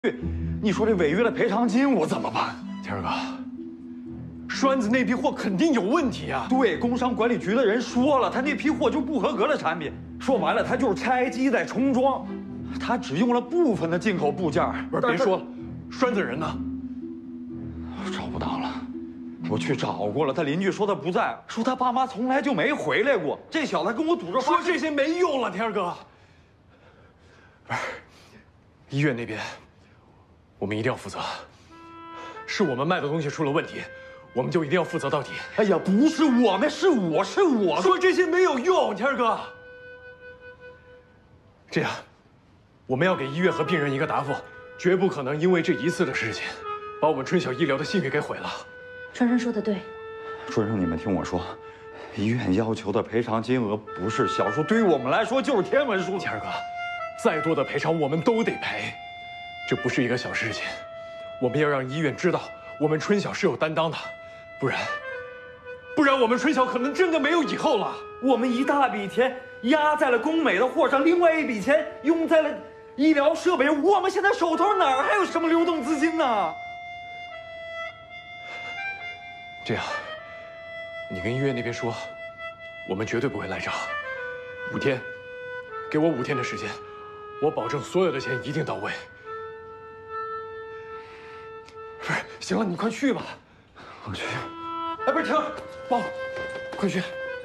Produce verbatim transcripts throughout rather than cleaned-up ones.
你说这违约的赔偿金我怎么办？ 天儿哥，栓子那批货肯定有问题啊！ 对，工商管理局的人说了，他那批货就是不合格的产品。说白了，他就是拆机再重装，他只用了部分的进口部件。 不是，别说了，栓子人呢？ 找不到了。我去找过了，他邻居说他不在，说他爸妈从来就没回来过。这小子跟我赌着说这些没用了，天儿哥。不是，医院那边。 我们一定要负责，是我们卖的东西出了问题，我们就一定要负责到底。 哎呀，不是我们，是我是我说这些没有用，天儿哥。这样，我们要给医院和病人一个答复，绝不可能因为这一次的事情，把我们春晓医疗的信誉给毁了。 春生说的对， 春生，你们听我说，医院要求的赔偿金额不是小数，对于我们来说就是天文数。 天儿哥，再多的赔偿我们都得赔。 这不是一个小事情，我们要让医院知道我们春晓是有担当的，不然，不然我们春晓可能真的没有以后了。 我们一大笔钱压在了工美的货上，另外一笔钱用在了医疗设备上，我们现在手头哪儿还有什么流动资金呢？ 这样，你跟医院那边说，我们绝对不会赖账。五天，给我五天的时间，我保证所有的钱一定到位。 不是，行了，你快去吧。 我去。 哎，不是，停，报，快去。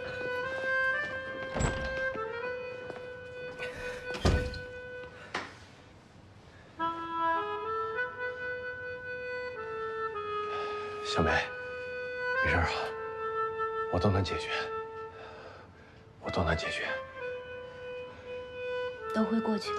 小梅，没事啊，我都能解决，我都能解决， 都会过去的。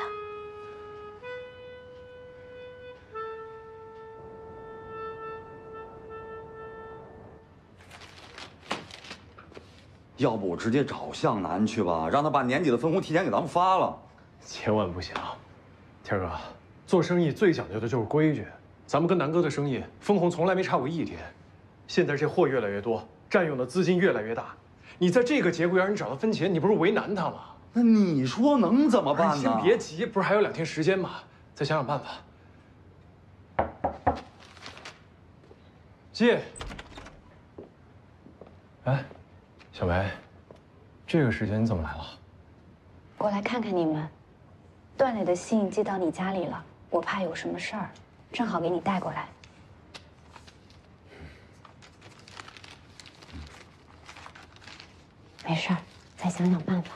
要不我直接找向南去吧，让他把年底的分红提前给咱们发了。 千万不行，天哥，做生意最讲究的就是规矩。咱们跟南哥的生意分红从来没差过一天。现在这货越来越多，占用的资金越来越大，你在这个节骨眼你找他分钱，你不是为难他吗？ 那你说能怎么办呢？ 先别急，不是还有两天时间吗？再想想办法。进。哎。 小梅，这个时间你怎么来了？ 过来看看你们。段磊的信寄到你家里了，我怕有什么事儿，正好给你带过来。没事儿，再想想办法。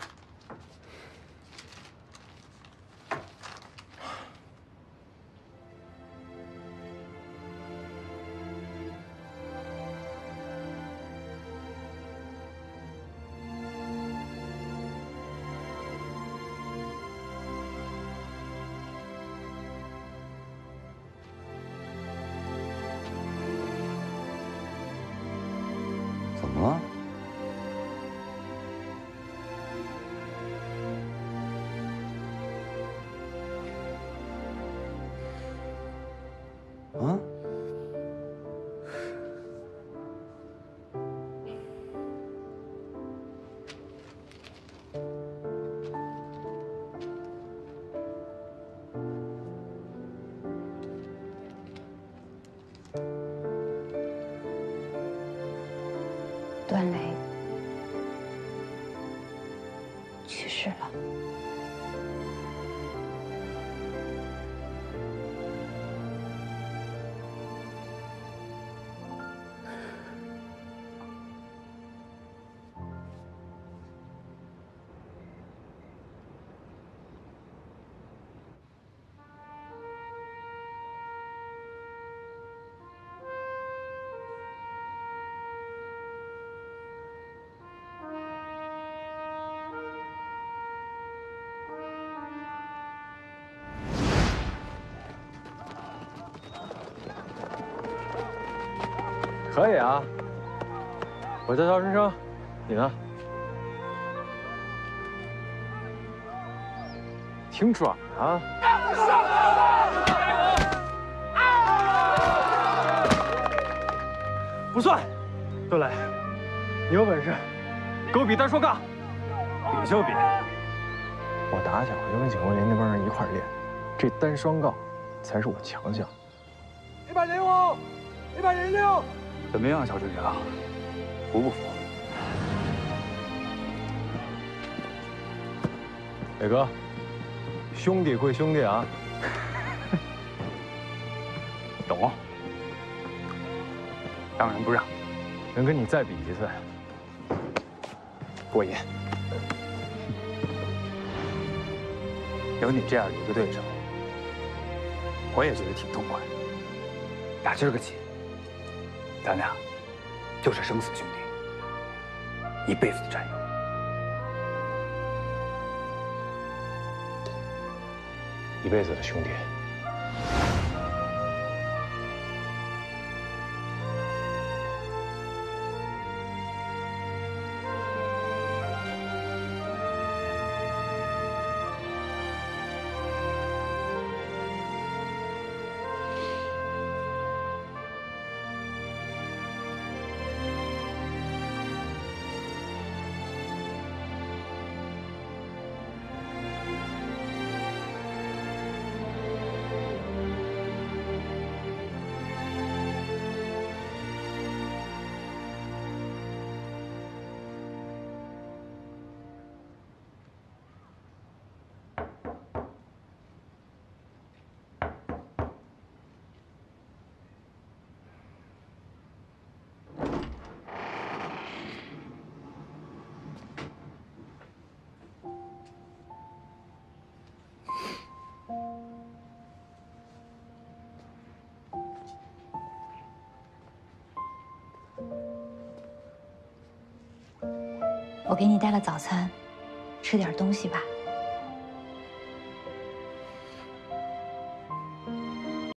怎么了？啊？ 段磊去世了。 可以啊，我叫赵春生，你呢？挺拽啊！不算，段磊，你有本事，给我比单双杠，比就比。我打小就跟警卫连那帮人一块练，这单双杠才是我强项。 一百零五，一百零六， 怎么样，小队长？服不服？ 磊哥，兄弟归兄弟啊。 懂。当仁不让。 能跟你再比一次，过瘾。 有你这样的一个对手，我也觉得挺痛快。打今儿个起，咱俩就是生死兄弟，一辈子的战友。 一辈子的兄弟。 我给你带了早餐，吃点东西吧。